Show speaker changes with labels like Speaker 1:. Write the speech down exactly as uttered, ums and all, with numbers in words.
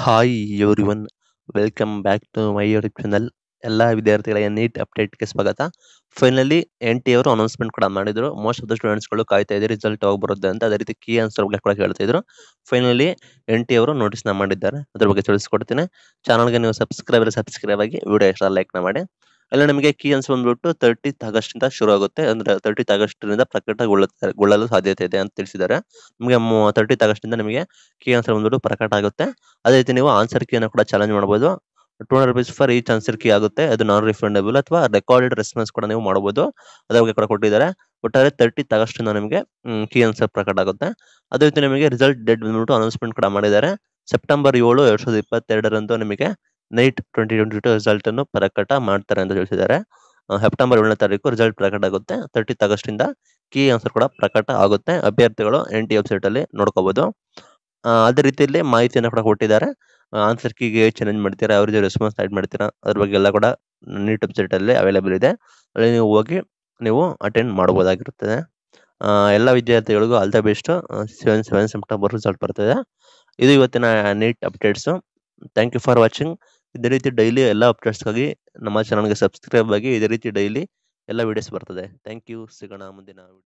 Speaker 1: Hi everyone, welcome back to my YouTube channel. ಎಲ್ಲ ವಿದ್ಯಾರ್ಥಿಗಳಿಗೆ NEET ಅಪ್ಡೇಟ್ಗೆ ಸ್ವಾಗತ. ಫೈನಲಿ ಎನ್ ಟಿ ಅವರು ಅನೌನ್ಸ್ಮೆಂಟ್ ಕೂಡ ಮಾಡಿದ್ರು. ಮೋಸ್ಟ್ ಆಫ್ ದ ಸ್ಟೂಡೆಂಟ್ಸ್ಗಳು ಕಾಯ್ತಾ ಇದ್ದಾರೆ ರಿಸಲ್ಟ್ ಯಾವಾಗ ಬರುತ್ತೆ ಅಂತ. ಅದೇ ರೀತಿ ಕೀ ಆನ್ಸರ್ ಬಗ್ಗೆ ಕೂಡ ಹೇಳ್ತಾ ಇದ್ರು. ಫೈನಲಿ ಎನ್ ಟಿ ಅವರು ನೋಟಿಸ್ನ ಮಾಡಿದ್ದಾರೆ, ಅದ್ರ ಬಗ್ಗೆ ತಿಳಿಸ್ಕೊಡ್ತೀನಿ. ಚಾನಲ್ಗೆ ನೀವು ಸಬ್ಸ್ಕ್ರೈಬರ್ ಸಬ್ಸ್ಕ್ರೈಬ್ ಆಗಿ ವಿಡಿಯೋ ಇಷ್ಟ ಲೈಕ್ನ ಮಾಡಿ. ಎಲ್ಲ ನಿಮಗೆ ಕೀ ಆನ್ಸರ್ ಬಂದ್ಬಿಟ್ಟು ತರ್ಟಿತ್ ಆಗಸ್ಟ್ ಇಂದ ಶುರು ಆಗುತ್ತೆ. ಅಂದ್ರೆ ತರ್ಟಿತ್ ಆಗಸ್ಟ್ ಇಂದ ಪ್ರಕಟಗೊಳ್ಳುತ್ತೆ ಗೊಳ್ಳಲು ಸಾಧ್ಯತೆ ಇದೆ ಅಂತ ತಿಳಿಸಿದ್ದಾರೆ. ನಿಮಗೆ ತರ್ಟಿತ್ ಆಗಸ್ಟ್ ಇಂದ ನಿಮಗೆ ಕೀ ಆನ್ಸರ್ ಬಂದ್ಬಿಟ್ಟು ಪ್ರಕಟ ಆಗುತ್ತೆ. ಅದೇ ರೀತಿ ನೀವು ಆನ್ಸರ್ ಕೀಯನ್ನು ಕೂಡ ಚಾಲೆಂಜ್ ಮಾಡಬಹುದು. Two hundred rupees for each answer key ಆಗುತ್ತೆ. ಅದು ನಾನ್ ರಿಫಂಡಬಲ್ ಅಥವಾ ರೆಕಾರ್ಡೆಡ್ ರೆಸ್ಪಾನ್ಸ್ ಕೂಡ ನೀವು ಮಾಡಬಹುದು. ಅದ್ರ ಬಗ್ಗೆ ಕೂಡ ಕೊಟ್ಟಿದ್ದಾರೆ. ಒಟ್ಟಾರೆ ತರ್ಟಿತ್ ಆಗಸ್ಟ್ ಇಂದ ನಿಮಗೆ ಕೀ ಆನ್ಸರ್ ಪ್ರಕಟ ಆಗುತ್ತೆ. ಅದೇ ರೀತಿ ನಿಮಗೆ ರಿಸಲ್ಟ್ ಡೇಟ್ ಬಂದ್ಬಿಟ್ಟು ಅನೌನ್ಸ್ಮೆಂಟ್ ಕೂಡ ಮಾಡಿದ್ದಾರೆ. ಸೆಪ್ಟೆಂಬರ್ ಏಳು ಎರಡ್ ಸಾವಿರದ ಇಪ್ಪತ್ತೆರಡರಂದು ನಿಮಗೆ nine twenty twenty two result ಅನ್ನು ಪ್ರಕಟ ಮಾಡ್ತಾರೆ ಅಂತ ತಿಳಿಸಿದ್ದಾರೆ. ಸೆಪ್ಟೆಂಬರ್ ಏಳನೇ ತಾರೀಕು ರಿಸಲ್ಟ್ ಪ್ರಕಟ ಆಗುತ್ತೆ. ತರ್ಟಿತ್ ಆಗಸ್ಟ್ ಇಂದ ಕೀ ಆನ್ಸರ್ ಕೂಡ ಪ್ರಕಟ ಆಗುತ್ತೆ. ಅಭ್ಯರ್ಥಿಗಳು ಎನ್ ಟಿ ವೆಬ್ಸೈಟ್ ಅಲ್ಲಿ ನೋಡ್ಕೋಬಹುದು. ಅದೇ ರೀತಿಯಲ್ಲಿ ಮಾಹಿತಿಯನ್ನು ಕೂಡ ಕೊಟ್ಟಿದ್ದಾರೆ. ಆನ್ಸರ್ ಕೀಗೆ ಚಾಲೆಂಜ್ ಮಾಡ್ತೀರಾ, ಯಾವ ರೀತಿ ರೆಸ್ಪಾನ್ಸ್ ಆಡ್ ಮಾಡ್ತೀರಾ, ಅದ್ರ ಬಗ್ಗೆ ಎಲ್ಲ ಕೂಡ ನೀಟ್ ವೆಬ್ಸೈಟ್ ಅಲ್ಲಿ ಅವೈಲೇಬಲ್ ಇದೆ. ಅಲ್ಲಿ ನೀವು ಹೋಗಿ ನೀವು ಅಟೆಂಡ್ ಮಾಡಬಹುದಾಗಿರುತ್ತದೆ. ಎಲ್ಲ ವಿದ್ಯಾರ್ಥಿಗಳಿಗೂ all the best. Seven seven September result ಬರ್ತದೆ. ಇದು ಇವತ್ತಿನ NEET updates. Thank you for watching. ಇದೇ ರೀತಿ ಡೈಲಿ ಎಲ್ಲ ಅಪ್ಡೇಟ್ಸ್ಗಾಗಿ ನಮ್ಮ ಚಾನಲ್ಗೆ ಸಬ್ಸ್ಕ್ರೈಬ್ ಆಗಿ. ಇದೇ ರೀತಿ ಡೈಲಿ ಎಲ್ಲ ವಿಡಿಯೋಸ್ ಬರ್ತದೆ. Thank you. ಸಿಗೋಣ ಮುಂದಿನ